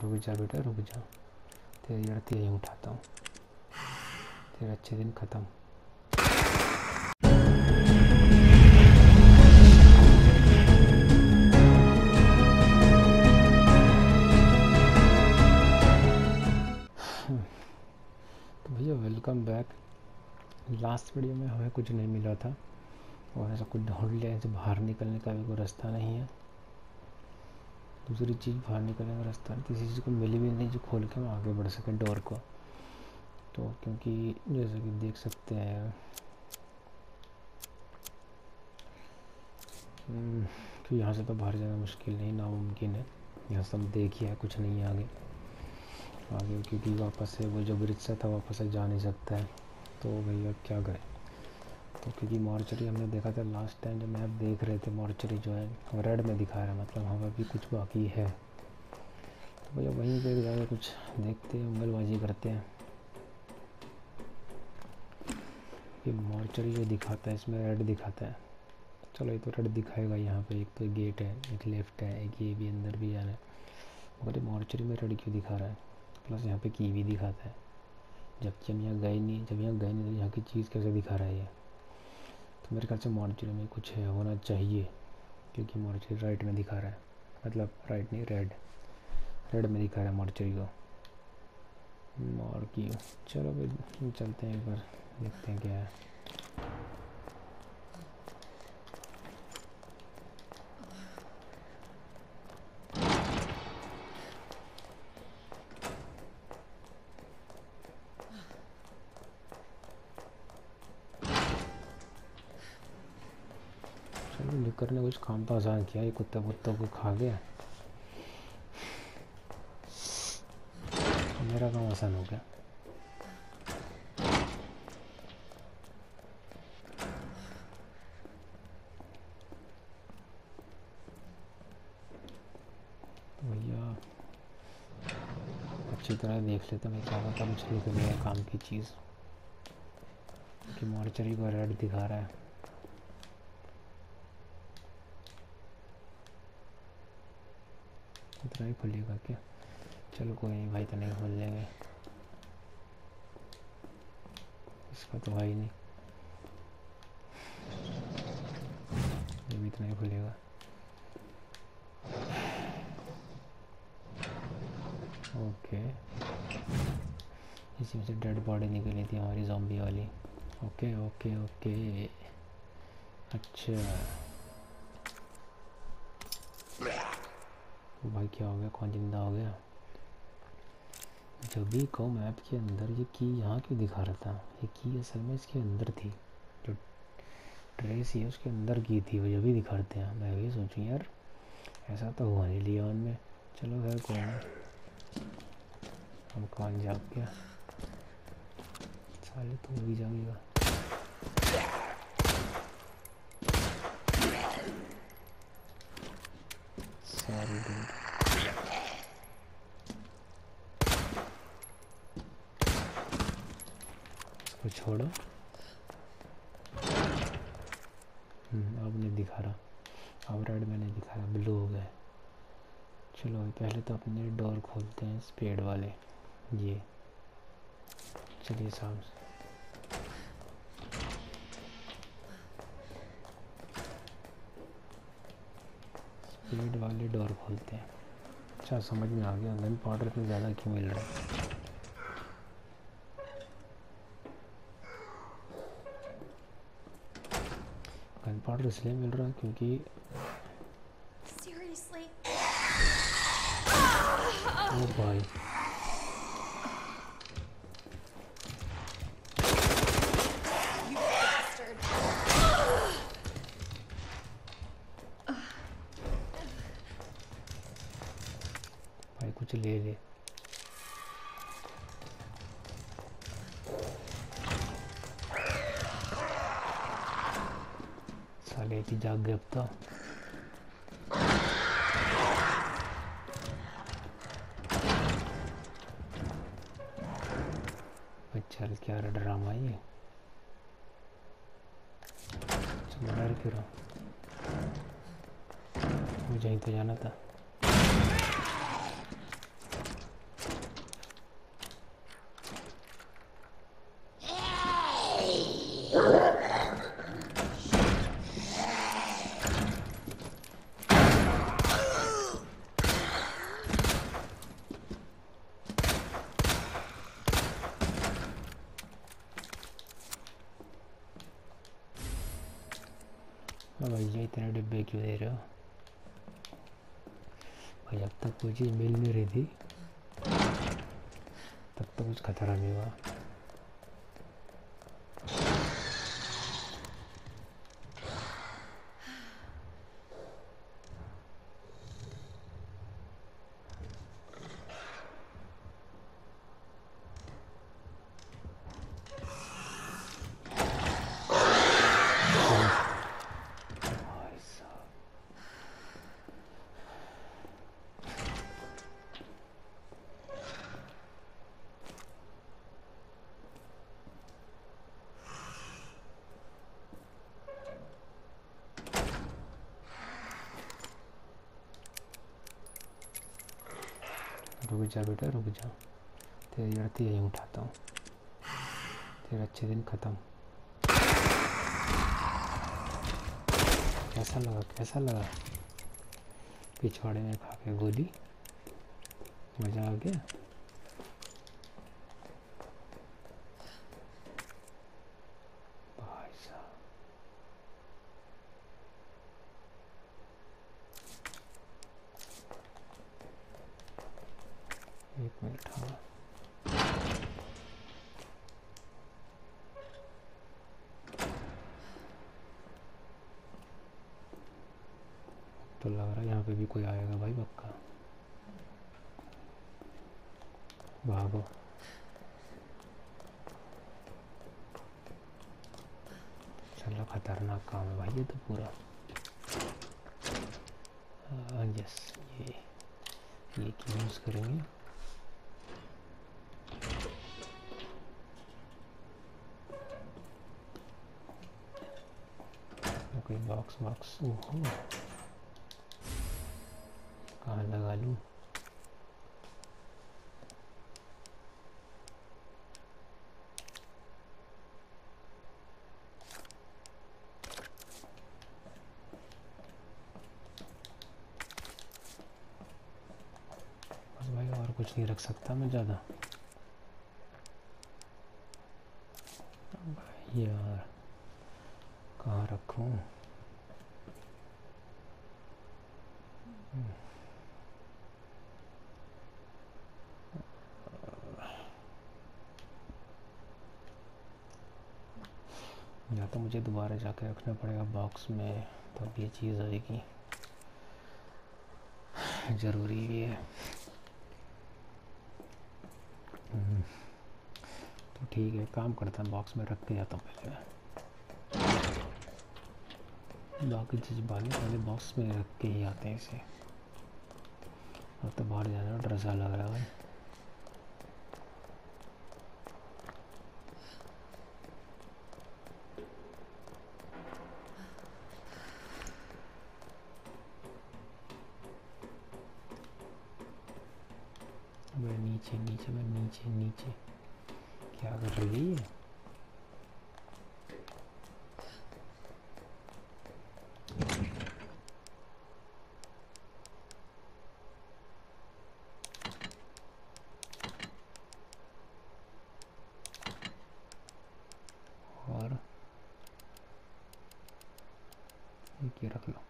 रुक जा बेटा रुक जा, तेरी आरती यहीं उठाता हूँ, तेरे अच्छे दिन ख़त्म। तो भैया वेलकम बैक। लास्ट वीडियो में हमें कुछ नहीं मिला था और ऐसा कुछ ढूंढ लिया, ऐसे बाहर निकलने का भी कोई रास्ता नहीं है, दूसरी चीज़ बाहर निकलने का रास्ता नहीं, किसी चीज़ को मिली भी नहीं जो खोल के हम आगे बढ़ सकें डोर को। तो क्योंकि जैसे कि देख सकते हैं कि यहाँ से तो बाहर जाना मुश्किल नहीं, नामुमकिन है। यहाँ से हम देखिए है कुछ नहीं है आगे क्योंकि वापस से वो जो ब्रिज से था वापस से जा नहीं सकता है। तो भैया क्या करें, तो क्योंकि मॉर्चरी हमने देखा था लास्ट टाइम जब मैप देख रहे थे, मॉर्चरी जो है रेड में दिखा रहा है, मतलब हमें भी कुछ बाकी है। तो भैया वहीं पे जाकर कुछ देखते हैं, उंगलबाजी करते हैं। ये मॉर्चरी जो दिखाता है इसमें रेड दिखाता है, चलो ये तो रेड दिखाएगा। यहाँ पे एक तो गेट है, एक लेफ्ट है, एक ये भी अंदर भी जाना है, मगर ये मॉर्चरी में रेड क्यों दिखा रहा है? प्लस यहाँ पे की भी दिखाता है, जबकि हम यहाँ गए नहीं। जब यहाँ गए नहीं तो यहाँ की चीज़ कैसे दिखा रहा है ये? तो मेरे ख्याल से मॉर्चरी में कुछ है होना चाहिए, क्योंकि मॉर्चरी राइट में दिखा रहा है, मतलब राइट नहीं रेड में दिखा रहा है मॉर्चरी को। और की चलो भाई चलते हैं एक बार देखते हैं क्या है। लिकर ने कुछ काम तो आसान किया, ये कुत्ते कुत्तों को खा गया, मेरा काम आसान हो गया। तो भैया अच्छी तरह देख लेते मैं क्या पता मुझे लिख लिया काम की चीज़, कि मॉर्चरी को रेड दिखा रहा है। इतना ही खुलेगा क्या? चलो कोई नहीं भाई, तो नहीं खोल लेंगे, इसका तो भाई नहीं, ये भी इतना ही खुलेगा। ओके, इसी में से डेड बॉडी निकली थी हमारी ज़ॉम्बी वाली। ओके ओके ओके, अच्छा भाई क्या हो गया, कौन जिंदा हो गया? जब भी कहो मैप के अंदर ये की यहाँ क्यों दिखा रहा था? ये की असल में इसके अंदर थी, जो ट्रेस है उसके अंदर की थी, वो जब भी दिखाते हैं। मैं वही सोचूं यार ऐसा तो हुआ नहीं लियोन में। चलो खैर कोई नहीं, हम कौन जाग गया, साले तू भी जागेगा। सारी दिन इसको छोड़ो, अब नहीं दिखा रहा, अब रेड में नहीं दिखा रहा, ब्लू हो गया। चलो पहले तो अपने डोर खोलते हैं स्पेड वाले, ये चलिए साहब। स्पेड वाले डोर खोलते हैं। अच्छा समझ में आ गया, गन पाउडर पे ज़्यादा क्यों मिल रहा है। गन पाउडर इसलिए मिल रहा है क्योंकि ओ भाई भाई कुछ ले ले, साले की जाग गए अब तो। चल क्या ड्रामा ये, चल डर क्यों रहा, मुझे यहीं तो जाना था। भैया इतने डिब्बे क्यों दे रहे हो भाई? अब तक कोई चीज़ मिल नहीं रही थी, तब तक कुछ खतरा नहीं हुआ। भाई साहब, रुक जा बेटा रुक जा, तेरी आरती यहीं उठाता हूँ, तेरे अच्छे दिन ख़त्म। कैसा लगा कैसा लगा? पिछवाड़े में खा के गोली, मज़ा आ गया? भाई साहब, एक मिनट। हाँ तो लग रहा है यहाँ पे भी कोई आएगा भाई पक्का। भागो। चलो खतरनाक काम है भाई ये तो पूरा। यस, ये क्यों यूज़ करेंगे? कोई बॉक्स बॉक्स, ओहो कहाँ लगा लूँ? बस भाई और कुछ नहीं रख सकता मैं ज़्यादा। भाई यार कहाँ रखूँ? या तो मुझे दोबारा जाके रखना पड़ेगा बॉक्स में, तब ये चीज़ आएगी। ज़रूरी भी है। तो ठीक है, काम करता है, बॉक्स में रख के जाता हूँ पहले। बाकी चीज़ पहले बॉक्स में रख के ही आते हैं इसे। अब तो बाहर जाना डर सा लग रहा है भाई। मैं नीचे नीचे मैं नीचे नीचे क्या कर रही है? और ये रख लो,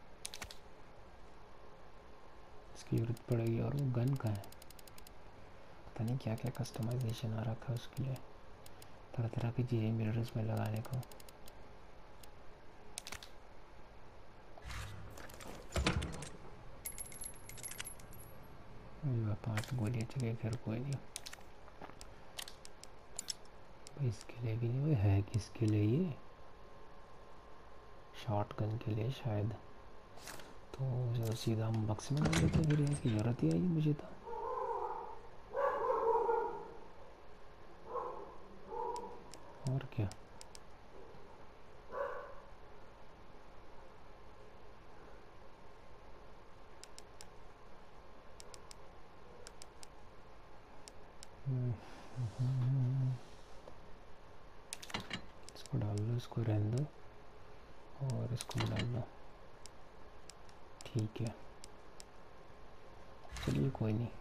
इसकी जरूरत पड़ेगी। और वो गन का है, पता नहीं क्या क्या कस्टमाइजेशन आ रखा है उसके लिए, तरह तरह की चीज़ें मिरर्स में लगाने को। पांच गोलियाँ चले, खैर कोई नहीं भाई। इसके लिए भी नहीं, वो है किसके लिए? ये शॉट गन के लिए शायद। तो जो सीधा हम बक्स में डाल देते, फिर इसकी ज़रूरत ही आई मुझे तो। और क्या? इसको डाल लो, इसको रहने दो, और इसको डाल लो। ठीक है, चलिए कोई नहीं,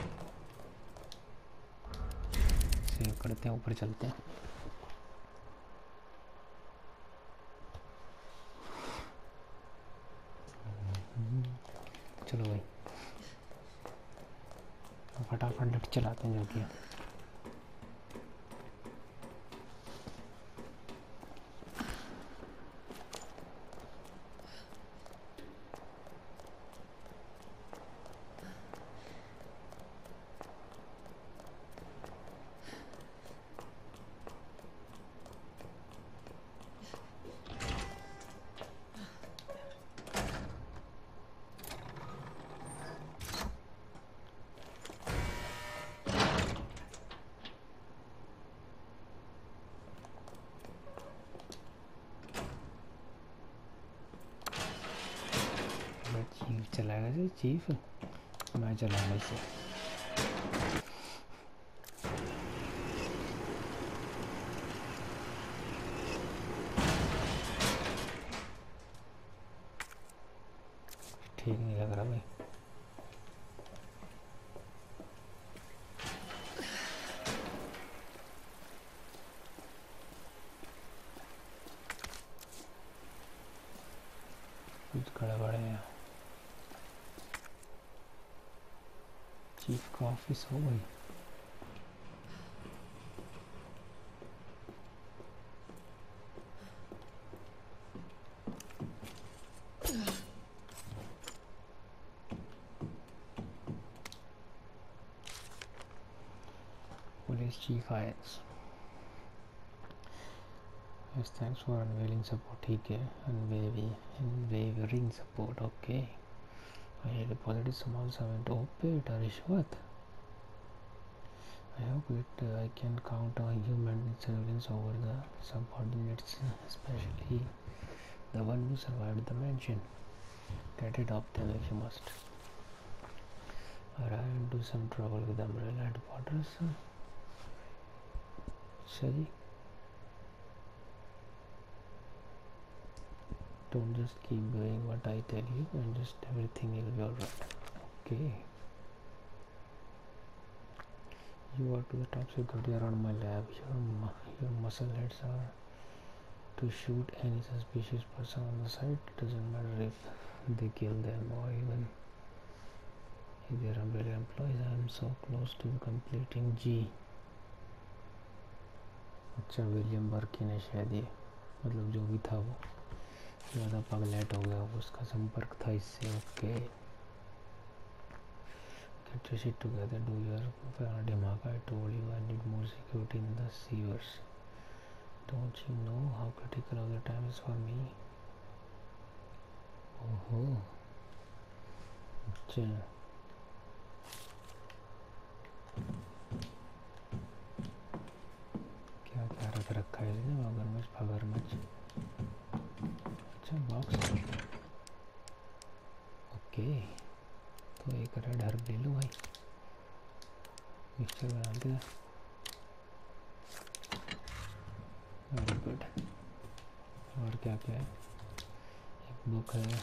सेव करते हैं, ऊपर चलते हैं। चलो भाई फटाफट लिफ्ट चलाते हैं जो कि चीफ चलाएगा जी चीफ मैं चलाऊंगा इसे ठीक नहीं लग रहा भाई कुछ गड़बड़ है चीफ का ऑफिस हो भाई पुलिस चीफ आयस Yes, thanks for unveiling support. ठीक है unwavering support. Okay. I deposited small sum to pay it a रिश्वत. I hope I can count on human surveillance over the subordinates, especially the one who survived the mansion. Get it off them if you must. I ran into some trouble with umbrella headquarters. Sorry. Don't just keep doing what I tell you and just everything will be alright. Okay. You are to the top security around my lab. Your muscle heads are to shoot any suspicious person on the site. Doesn't matter if they kill them or even if they are umbrella employees. I am so close to completing G. अच्छा William बर्की ने शायद ये मतलब जो भी था वो ज़्यादा पगलेट हो गया उसका संपर्क था इससे okay get your shit together do your Dimaka I told you I need more security in the sewers don't you know how critical all the time is for me ओहो अच्छा क्या क्या रख रखा है इसने मगरमच्छ अच्छा बॉक्स ओके तो एक रेड हर्ब ले लो भाई मिक्सचर बना दे वेरी गुड और क्या क्या है एक बुक है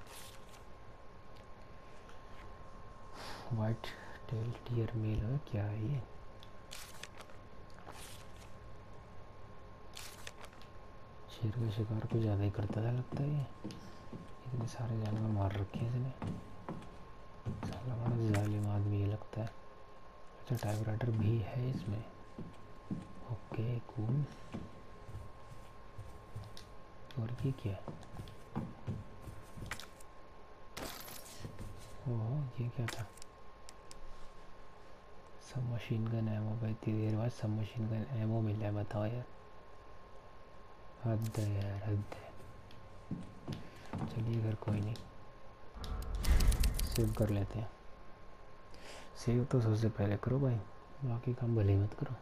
वाइट टेल टियर मेल है क्या है ये शेर का शिकार को ज़्यादा ही करता था लगता है ये इतने सारे जानवर मार रखे हैं इसने साला बड़ा जालिम आदमी ये लगता है अच्छा टाइपराइटर भी है इसमें ओके कूल और ये क्या है ओह ये क्या था सब मशीन गन एमो भाई इतनी देर बाद सब मशीन गन एमो मिला है बताओ यार हद है यार हद है चलिए घर कोई नहीं सेव कर लेते हैं सेव तो सबसे पहले करो भाई बाकी काम भले मत करो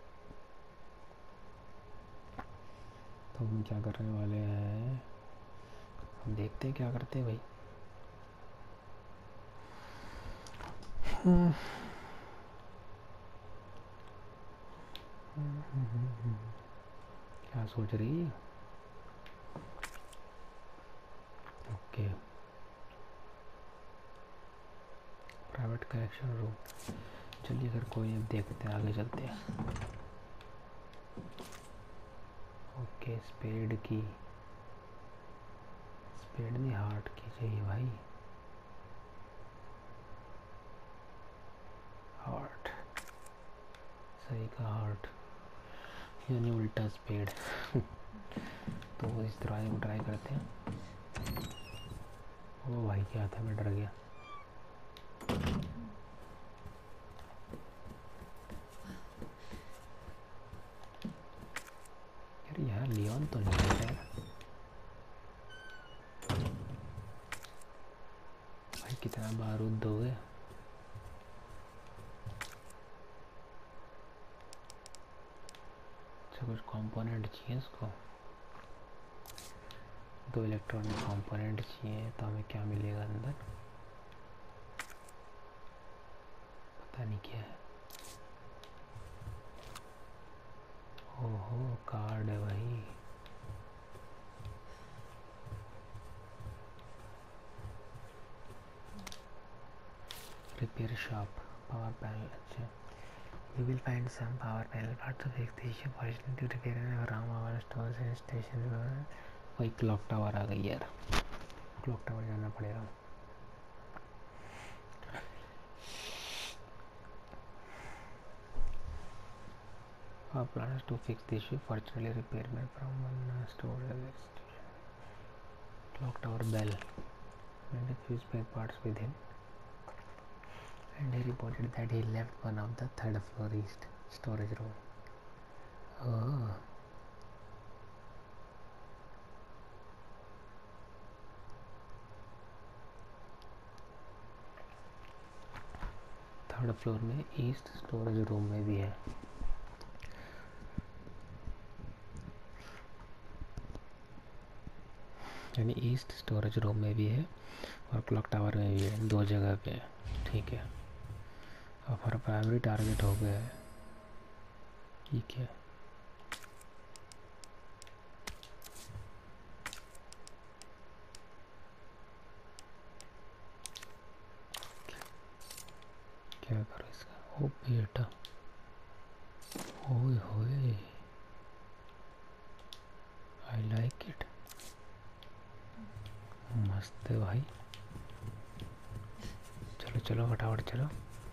तो हम क्या करने वाले हैं हम देखते हैं क्या करते हैं भाई क्या सोच रही है ओके प्राइवेट कलेक्शन रूम चलिए अगर कोई अब देखते हैं आगे चलते हैं ओके स्पेड की स्पेड नहीं हार्ट की चाहिए भाई सही का हार्ट यानी उल्टा स्पीड। तो इस तरह को ट्राई करते हैं। ओ भाई क्या था, मैं डर गया। यार यहाँ लियोन तो नहीं है यार। भाई कितना बारूद दोगे? अच्छा कुछ कंपोनेंट चाहिए इसको। 2 इलेक्ट्रॉनिक कंपोनेंट चाहिए, तो हमें क्या मिलेगा अंदर? पता नहीं क्या है। ओहो कार्ड है भाई। Repair shop, power panel. अच्छा, you will find some power panel parts to fix the issue. Fortunately, to repair and RAM power stores and station। वही क्लॉक टावर आ गई यार, क्लॉक टावर जाना पड़ेगा। Our plan is to fix the issue. Fortunately, repairman from one store station। Clock tower bell and a few spare parts with him, and he reported that he left one of the third floor east storage room। Oh, third floor में east storage room में भी है। यानी east storage room में भी है और clock tower में भी है, 2 जगह पे है। ठीक है, अब हमारा प्राइमरी टारगेट हो गया है। ठीक है, क्या करो इसका? ओ बेटा, ओए होए, आई लाइक इट। मस्त है भाई। चलो चलो फटाफट चलो।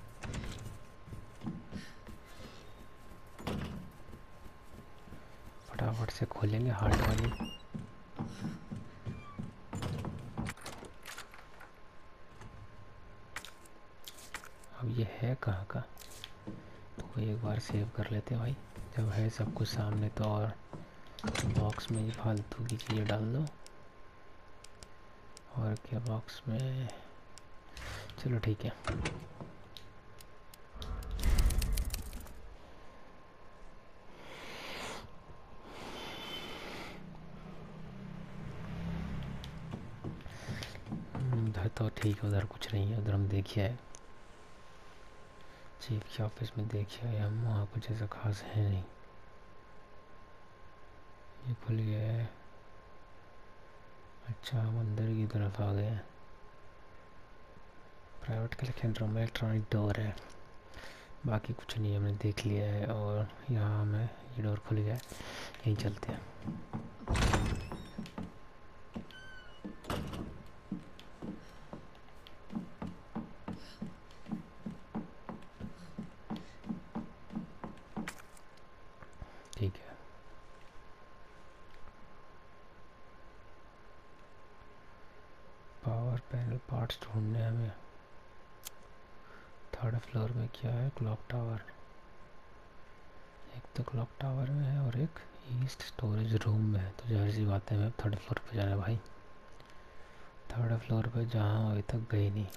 फटाफट से खोलेंगे हार्ट वाली। अब ये है कहाँ का, तो एक बार सेव कर लेते हैं भाई। जब है सब कुछ सामने तो और बॉक्स में ये फालतू की चीज़ें डाल दो। और क्या बॉक्स में? चलो ठीक है। उधर तो ठीक है, उधर कुछ नहीं है। उधर हम देखिए है चीफ के ऑफिस में, देखिए हम वहाँ कुछ ऐसा खास है नहीं। ये खुल गया है। अच्छा हम अंदर की तरफ आ गए। प्राइवेट कलेक्शन रूम में इलेक्ट्रॉनिक डोर है, बाकी कुछ नहीं है, हमने देख लिया है। और यहाँ हमें ये डोर खुल गया है, यहीं चलते हैं। ठीक है, पावर पैनल पार्ट्स ढूंढने हमें। थर्ड फ्लोर में क्या है? Clock tower. एक तो क्लॉक टावर में है और एक ईस्ट स्टोरेज रूम में है। तो जाहिर सी बात है हमें थर्ड फ्लोर पे जाना है भाई। थर्ड फ्लोर पे जहाँ अभी तक गई नहीं।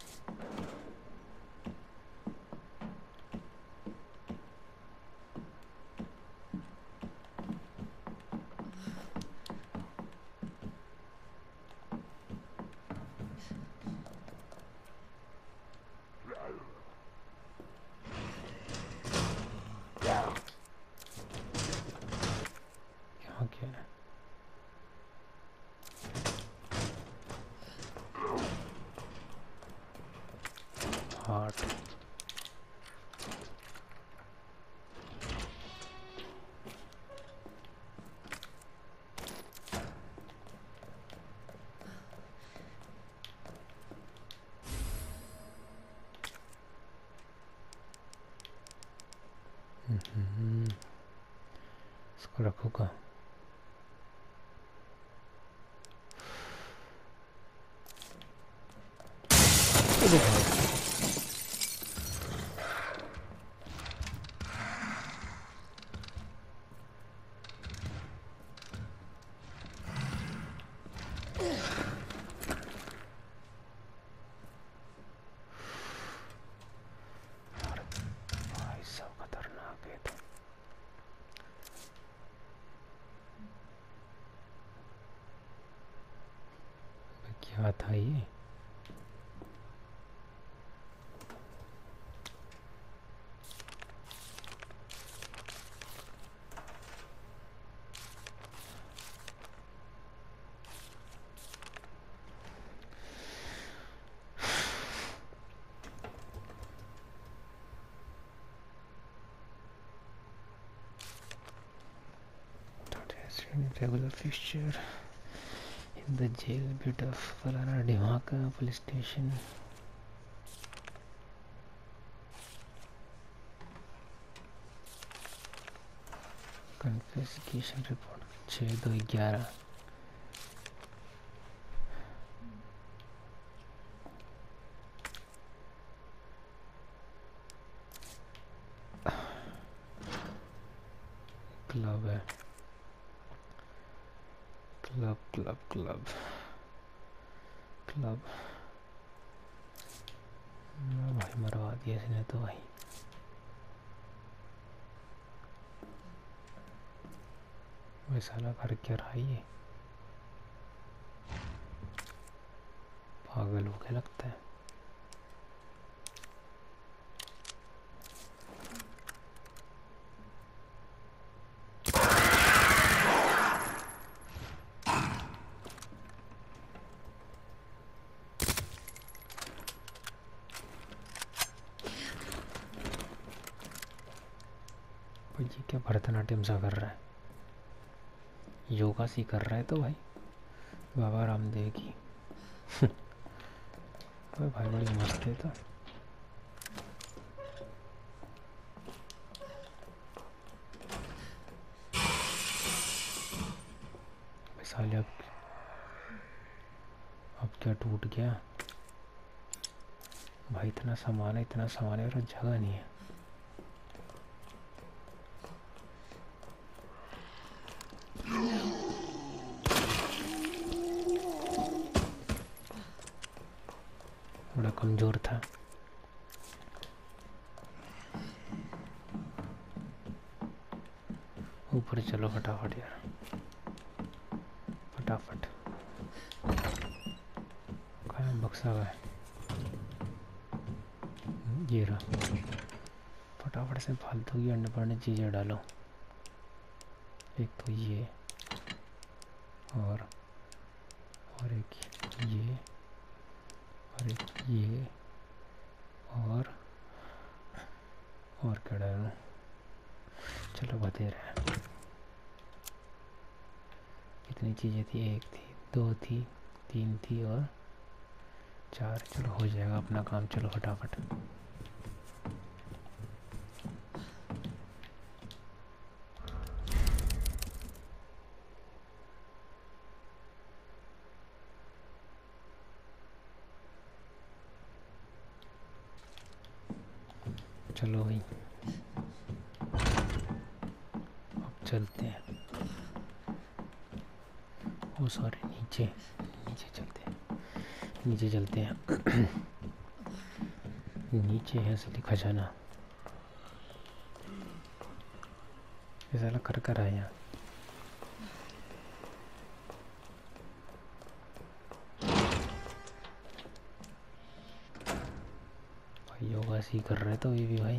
यहाँ क्या है? रखो कहाँ? ये देखो, भाई सब खतरनाक है तो। क्या था ये? Regular fixture in the jail bit of Falana Dhimaka police station. Confiscation report 6/2/11. Club है, क्लब क्लब क्लब क्लब। भाई मरवा दिया इसने तो भाई। वैसा साला कर क्या रहा है ये? पागल हो गया लगता है। ये क्या भरतनाट्यम सा कर रहा है? योगा सी कर रहा है तो भाई, बाबा रामदेव की। तो भाई बड़ी मस्त है तो। साले अब क्या टूट गया भाई? इतना सामान है, इतना सामान है और जगह नहीं है। बड़ा कमजोर था। ऊपर चलो फटाफट यार, फटाफट। कहाँ बक्सा है? ये रहा। फटाफट से फालतू की अंडे पड़ने चीज़ें डालो। एक तो ये और एक ये और एक ये और क्या डालूं? चलो बता रहे। कितनी चीज़ें थी? एक थी, दो थी, तीन थी और चार। चलो हो जाएगा अपना काम। चलो फटाफट। चलो भाई अब चलते हैं। ओ सॉरी, नीचे नीचे चलते हैं, नीचे चलते हैं। नीचे है असली खजाना। ये साला कर कर आया। भाई योगा सी कर रहे तो ये भी भाई।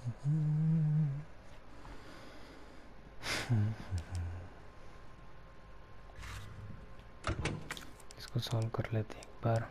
इसको सॉल्व कर लेते हैं एक बार।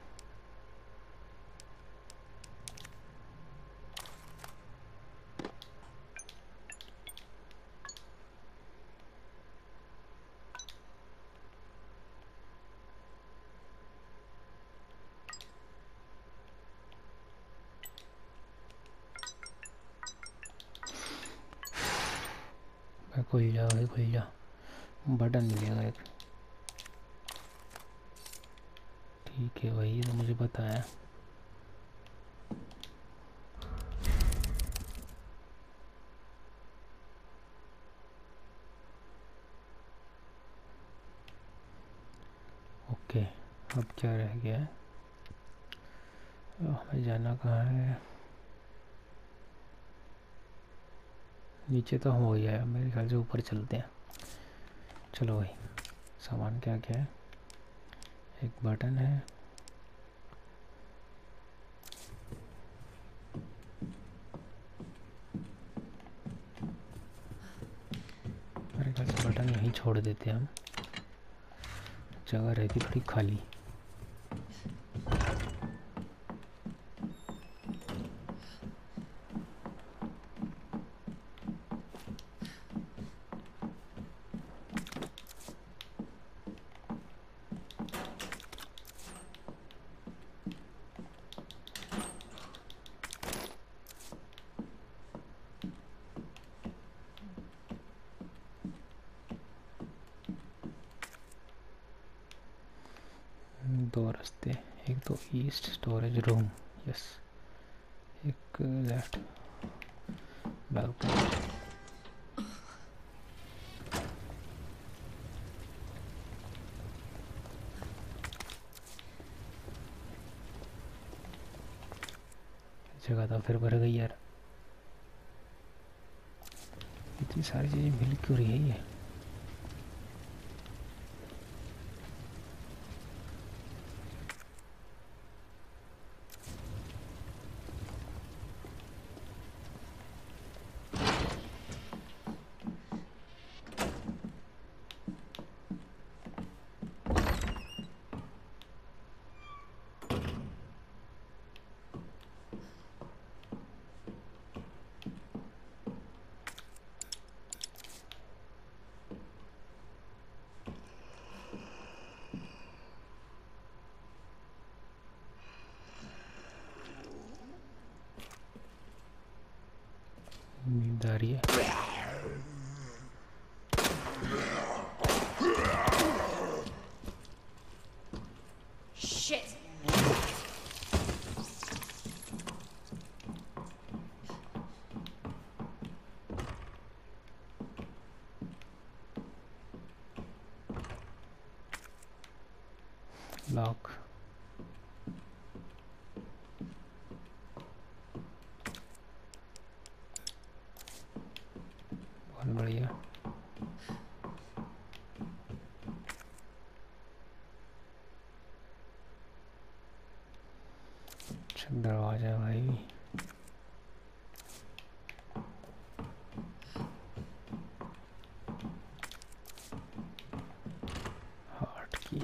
खुल जा भाई, खुल जा। बटन मिलेगा एक। ठीक है वही तो मुझे पता है। ओके, अब क्या रह गया है? हमें जाना कहाँ है? नीचे तो हो गया है मेरे ख्याल से, ऊपर चलते हैं। चलो भाई, सामान क्या क्या है? एक बटन है, मेरे ख्याल से बटन यहीं छोड़ देते हैं हम, जगह रहती थोड़ी खाली। दो रास्ते, एक तो ईस्ट स्टोरेज रूम, यस, एक लेफ्ट बालकनी। जगह तो फिर भर गई यार, इतनी सारी चीजें मिल क्यों रही है ये? नींद आ रही है। Shit. लॉक, बहुत बढ़िया। अच्छा दरवाजा भाई, हार्ट की।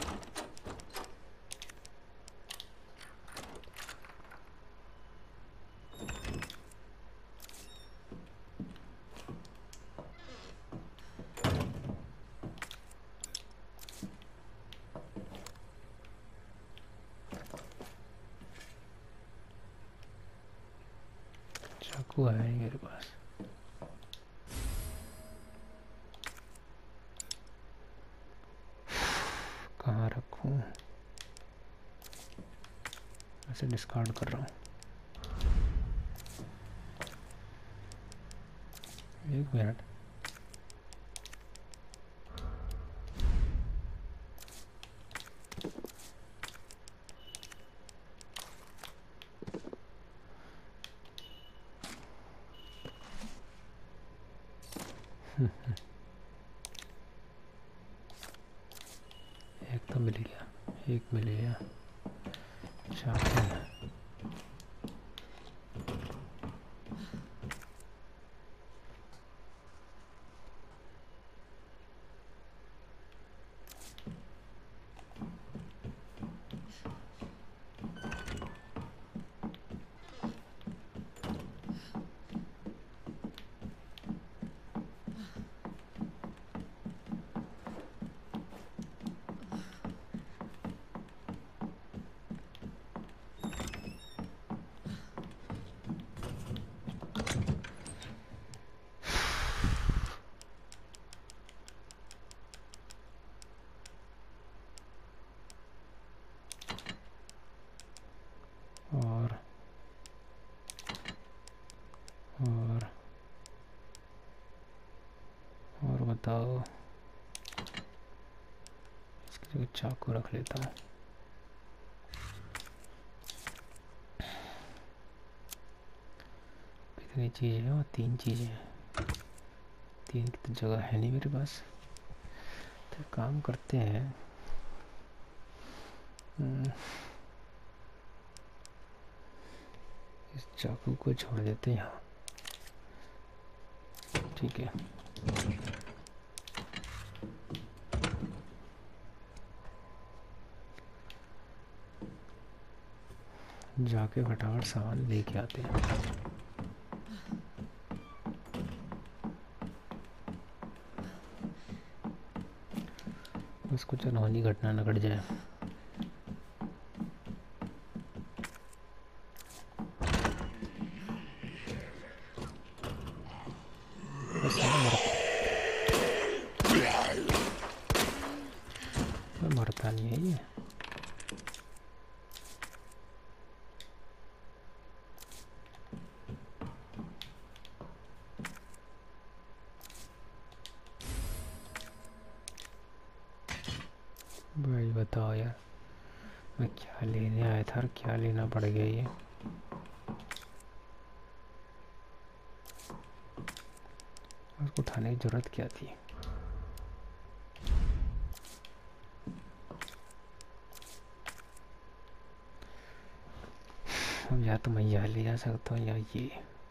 चाकू है नहीं मेरे पास। कहाँ रखूं? ऐसे डिस्कार्ड कर रहा हूँ। एक मिनट, एक तो मिल गया, एक मिल गया। चाकू, और बताओ, इसकी जगह चाकू रख लेता हूँ। कितनी चीज़ें हैं? और 3 चीज़ें हैं। 3 की तो जगह है नहीं मेरे पास। तो काम करते हैं, इस चाकू को छोड़ देते हैं यहाँ। ठीक है, जाके फटाफट सामान लेके आते हैं। बस कुछ अनहोनी घटना न घट जाए। बस मरता नहीं है ये। भाई बताओ यार, मैं क्या लेने आया था और क्या लेना पड़ गया ये। उसको उठाने की ज़रूरत क्या थी? अब या तो मैं यह ले जा सकता हूँ या ये।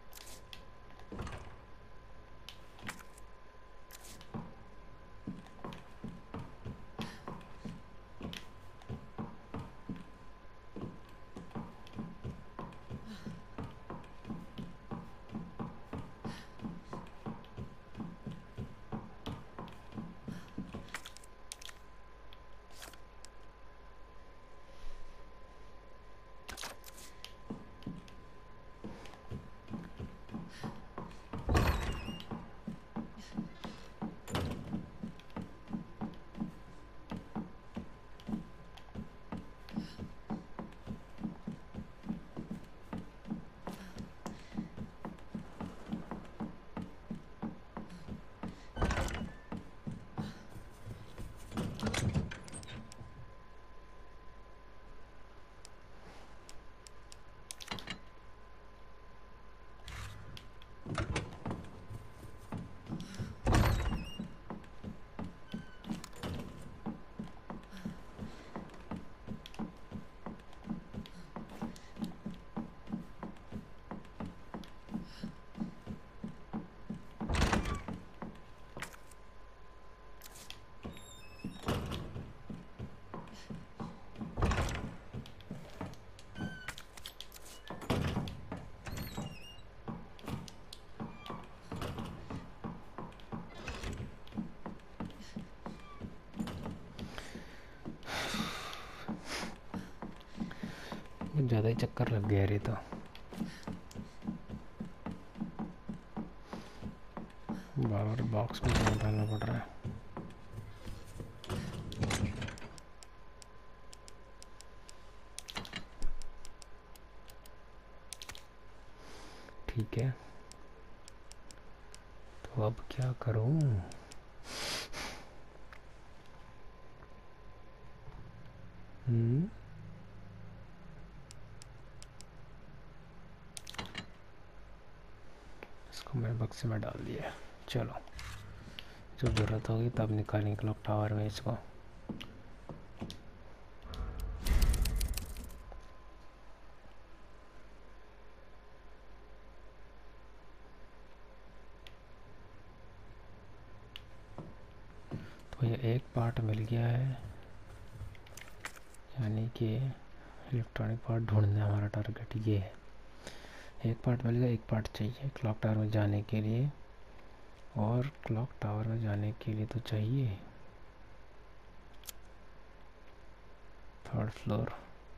ज़्यादा ही चक्कर लग गया रे। तो बार बार बॉक्स में क्यों डालना पड़ रहा है? ठीक है, तो अब क्या करूं? इसको मैंने बक्से में डाल दिया। चलो, जब ज़रूरत होगी तब निकालेंगे क्लॉक टावर में इसको। तो ये एक पार्ट मिल गया है, यानी कि इलेक्ट्रॉनिक पार्ट ढूंढना हमारा टारगेट ये है। एक पार्ट मिल गया, एक पार्ट चाहिए क्लॉक टावर में जाने के लिए। और क्लॉक टावर में जाने के लिए तो चाहिए 3rd floor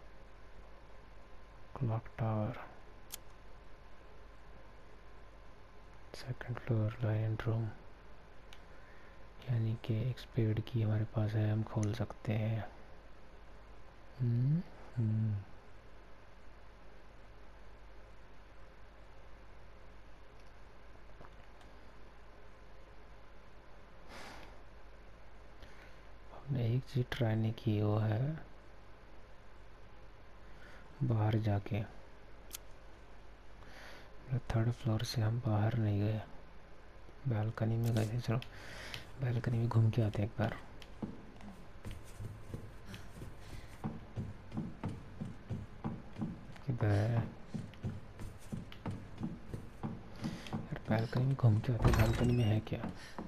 clock tower, 2nd floor line room, यानी कि एक स्पेड की हमारे पास है, हम खोल सकते हैं। एक चीज़ ट्राई नहीं की, वो है बाहर जाके। थर्ड फ्लोर से हम बाहर नहीं गए, बालकनी में गए थे। चलो बालकनी में घूम के आते हैं एक बार। किधर है यार? बालकनी में घूम के आते हैं। बालकनी में है क्या?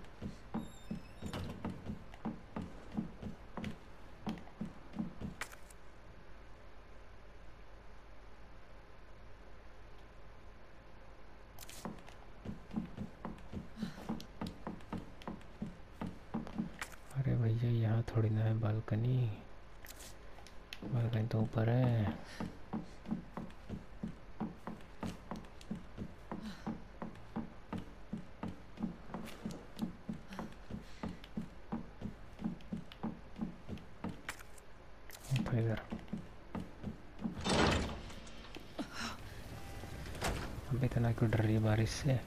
अरे भैया यहाँ थोड़ी ना है बालकनी, बालकनी तो ऊपर है। ऊपर इधर। अब इतना क्यों डर रही है बारिश से?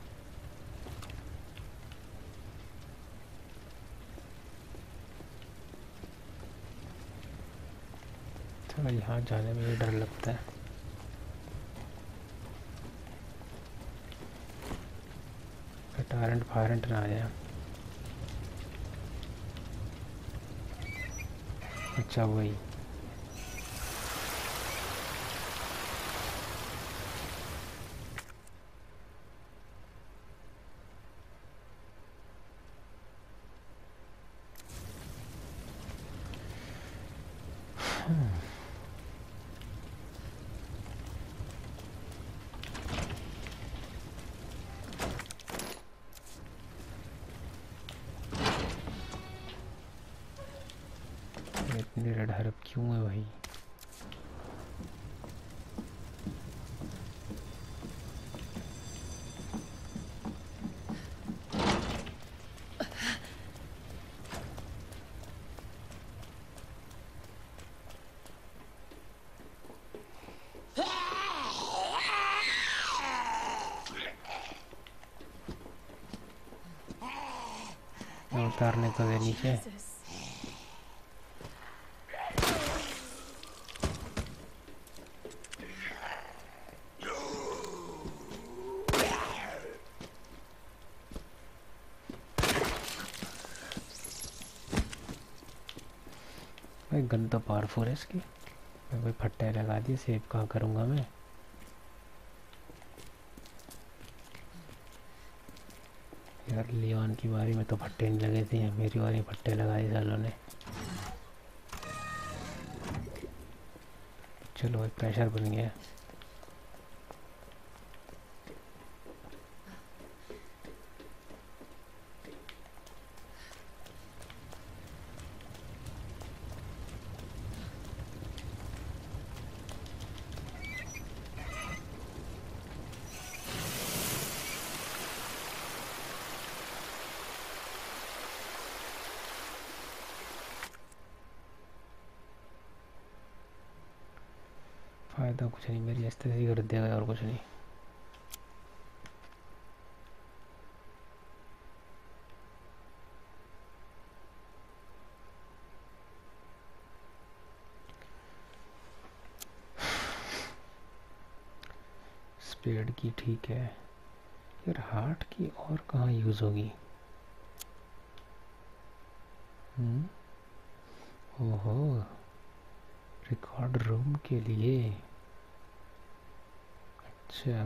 थोड़ा यहाँ जाने में भी डर लगता है। टारंट फारंट ना आ जाए। अच्छा वही। इतनी रेड हरप क्यों है भाई? उतारने को दे नीचे। Jesus. भाई गन तो पावरफुल है इसकी। कोई फट्टे लगा दिए, सेव कहाँ करूँगा मैं? यार लियोन की बारी में तो फट्टे नहीं लगे थे, मेरी बारी में फट्टे लगाए सालों ने। चलो भाई प्रेशर बन गया। फायदा कुछ नहीं, मेरी एस्थेटिक कर देगा और कुछ नहीं। स्पेड की ठीक है यार, हार्ट की और कहाँ यूज़ होगी? ओहो, रिकॉर्ड रूम के लिए। अच्छा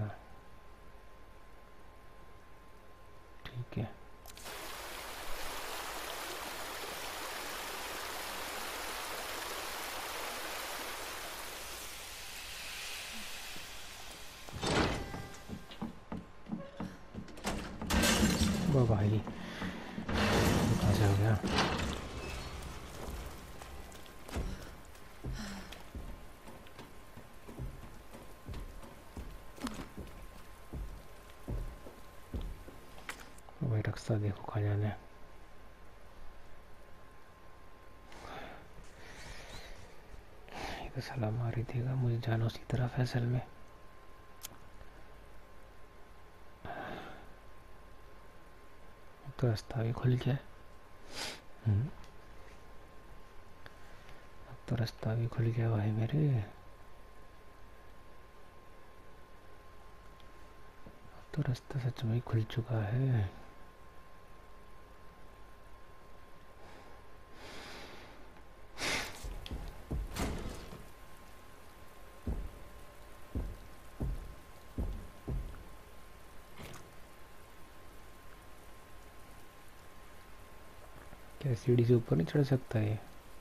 ठीक है। वो भाई कहाँ से हो गया? भाई रास्ता देखो कहाँ जाना है। ये तो साला मार ही देगा मुझे, जाना उसी तरफ है असल में। तो रास्ता भी खुल गया। तो रास्ता भी खुल गया भाई मेरे। तो रास्ता सच में खुल चुका है। क्या सीढ़ी से ऊपर नहीं चढ़ सकता ये?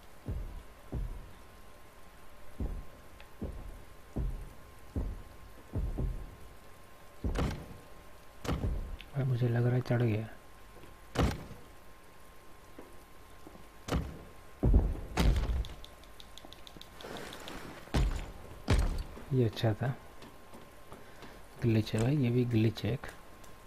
भाई मुझे लग रहा है चढ़ गया। ये अच्छा था। ग्लिच है भाई, ये भी ग्लिच है एक।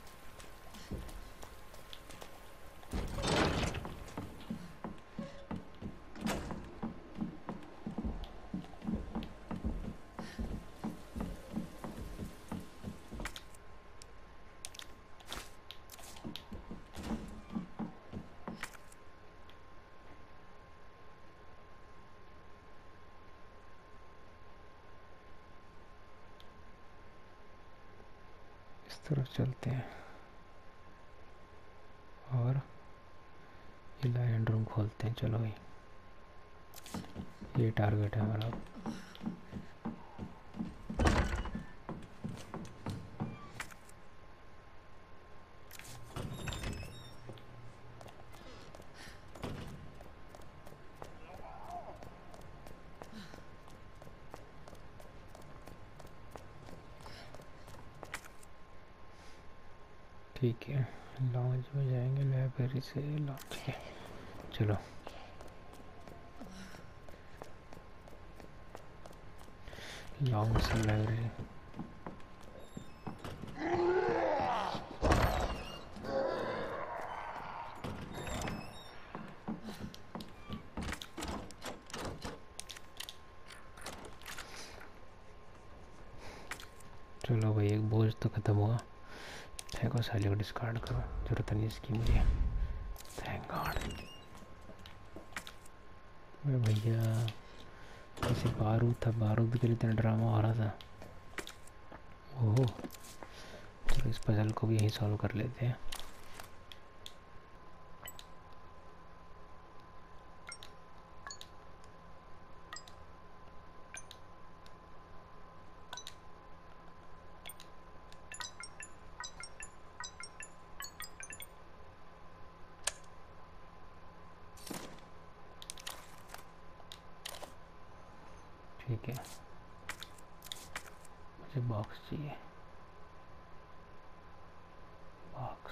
इस तरफ चलते हैं और ये लाइन रूम खोलते हैं। चलो भाई, ये टारगेट है हमारा। ठीक है, लॉन्च में जाएंगे, लाइब्रेरी से लॉन्च के। चलो लॉन्च से लाइब्रेरी। चलो भाई, एक बोझ तो खत्म हुआ। फेंको साले को, डिस्कार्ड करो, जरूरत नहीं इसकी मुझे। Thank god. अरे भैया, ऐसे बारूद था, बारूद के लिए इतना ड्रामा हो रहा था। ओह, चलो इस पजल को भी यहीं सॉल्व कर लेते हैं। ठीक है, मुझे बॉक्स चाहिए। Box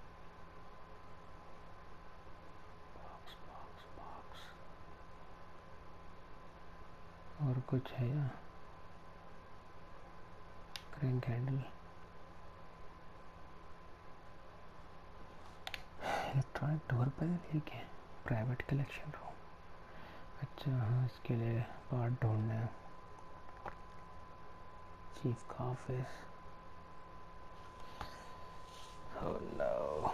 box box box. और कुछ है या? क्रैंक कैंडल, इलेक्ट्रॉनिक डोर पर ठीक है। प्राइवेट कलेक्शन रूम, अच्छा हाँ, इसके लिए पार्ट ढूंढना है। चीफ का ऑफिस। Oh no.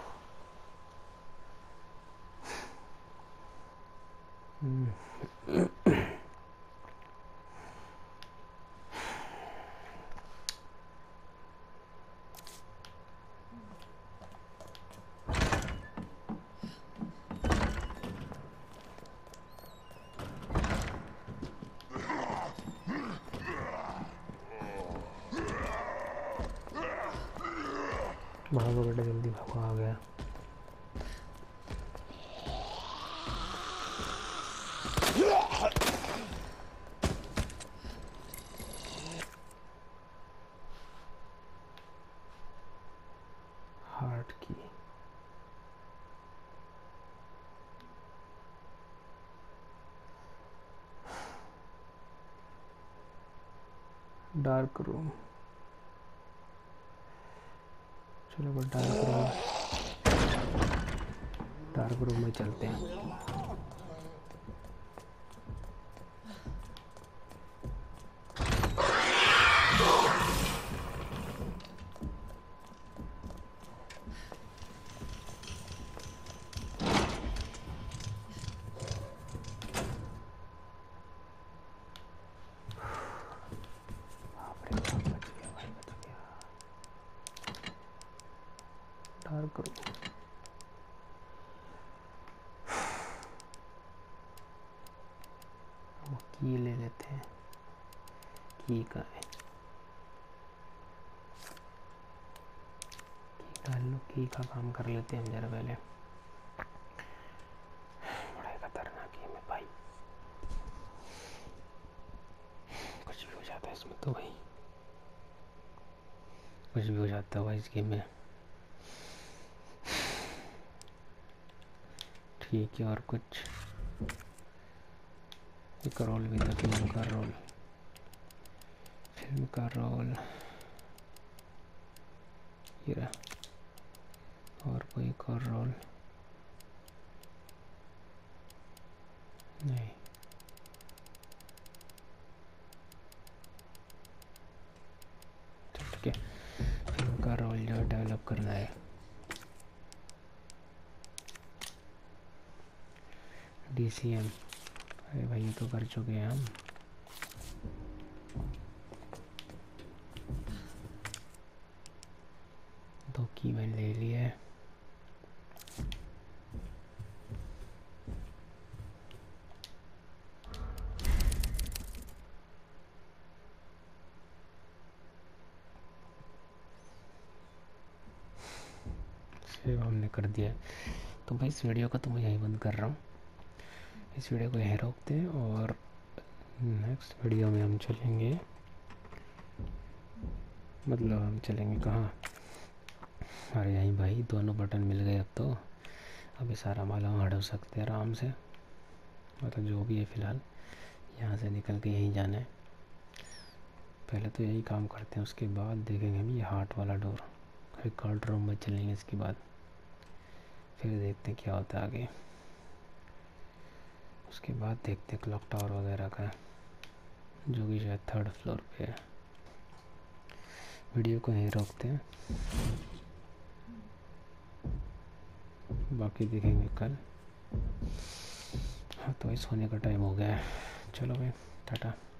भागो बेटा, जल्दी भागो, आ गया। हार्ट की डार्क रूम। चलो बस डार्क रूम में चलते हैं। इंतज़ार करो। हम की ले लेते हैं, की का है, की डाल लो, की का काम कर लेते हैं हम जरा पहले। बड़ा ही खतरनाक गेम है भाई, कुछ भी हो जाता है इसमें तो भाई, कुछ भी हो जाता है भाई इस गेम में। ठीक है, और कुछ एक रोल भी था, फिल्म का रोल, फिल्म का रोल ये रहा, और कोई एक और रोल नहीं। ठीक है, फिल्म का रोल जो डेवलप करना है। DCM, अरे भाई ये तो कर चुके हैं हम। दो की मैंने ले लिया है। सेव हमने कर दिया है। तो भाई इस वीडियो को तो मैं यहीं बंद कर रहा हूँ, इस वीडियो को यहीं रोकते हैं और नेक्स्ट वीडियो में हम चलेंगे, मतलब हम चलेंगे कहाँ, अरे यहीं भाई दोनों बटन मिल गए अब तो, अभी सारा माल हम हटा सकते हैं आराम से, मतलब जो भी है फ़िलहाल यहाँ से निकल के यहीं जाना है। पहले तो यही काम करते हैं, उसके बाद देखेंगे हम ये हार्ट वाला डोर, रिकॉर्ड रूम में चलेंगे, इसके बाद फिर देखते हैं क्या होता है आगे। उसके बाद देखते हैं क्लॉक टावर वगैरह का, जो कि शायद 3rd फ्लोर पे है। वीडियो को यहीं रोकते हैं, बाकी देखेंगे कल। हाँ तो भाई सोने का टाइम हो गया है, चलो भाई टाटा।